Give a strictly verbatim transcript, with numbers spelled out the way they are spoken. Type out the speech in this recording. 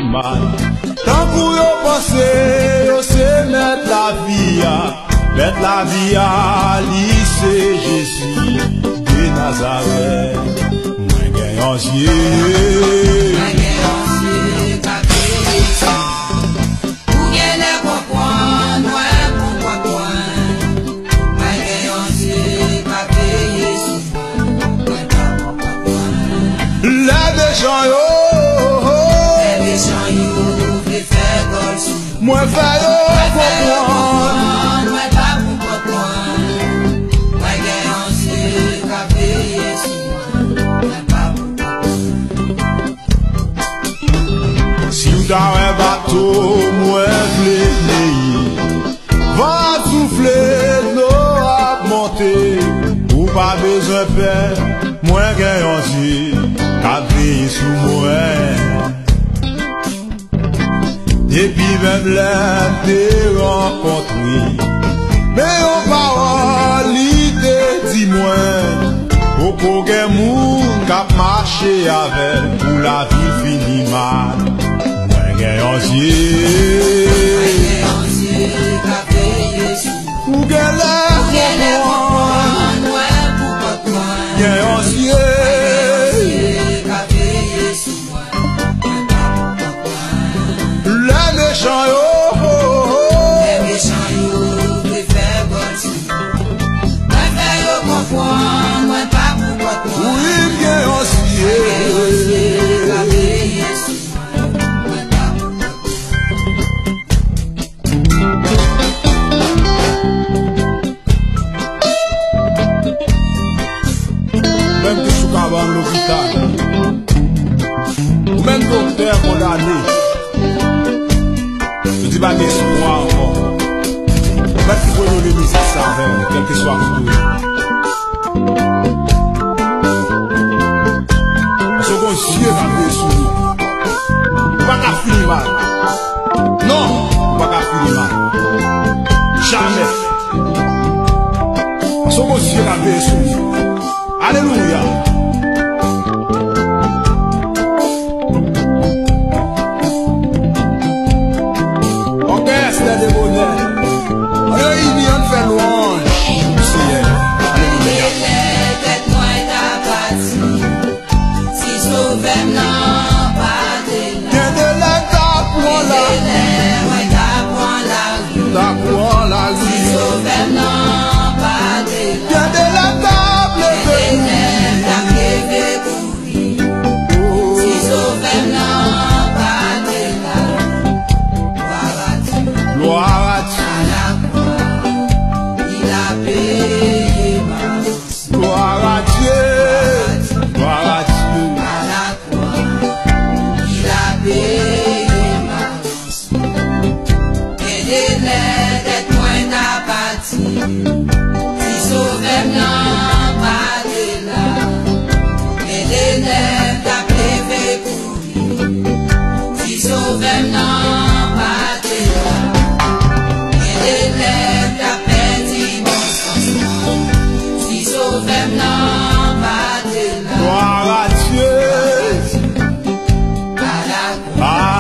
mal. Tant pour yo penser, yo c'est mettre la vie à, mettre la vie à lycée Jésus de Nazareth. Moi gagne en ciel. Moi fais yo comprendre, moi pas pour comprendre. Moi gagne ancien qu'a payé sur moi pas pour. Si vous avez un bateau, moi vle payer. Va souffler, l'eau a monté. Ou pas besoin de paix, moi gagne ancien qu'a payé sur moi. Et puis même là, t'es rencontré. Mais en parole, l'idée dis-moi, au pour que moun k'ap marché avec, pour la vie fini mal. Moi gagne ancien, ou gagne l'air comprendre, gagne ancien. Même que sous cabane l'hôpital, ou même docteur condamné, je dis pas d'espoir encore. Même qu'il faut donner musique ça avec, quel que soit le tout. Second Dieu va payer sur nous. Pas qu'à finir mal. Non, pas qu'à finir mal. Jamais. Second Dieu va payer sur nous. Alléluia. Orchestre des bonheurs. Réunion fait louange. Alléluia. Si sauvem nan pas de Bien de la pour la la pour la vie. sauvem nan pas de Bien de la table si sauvem nan pas de gloire à Dieu. Il a payé ma Gloire à Dieu. Gloire à Dieu. à la croix. Il a payé ma et des lettres moins d'apathie. Si sauvem nan pas de là et des lettres d'appeler pour si sauvem nan pas de là et des lettres d'appeler mon sens. Si sauvem nan pas de là Gloire à Dieu. à la croix. À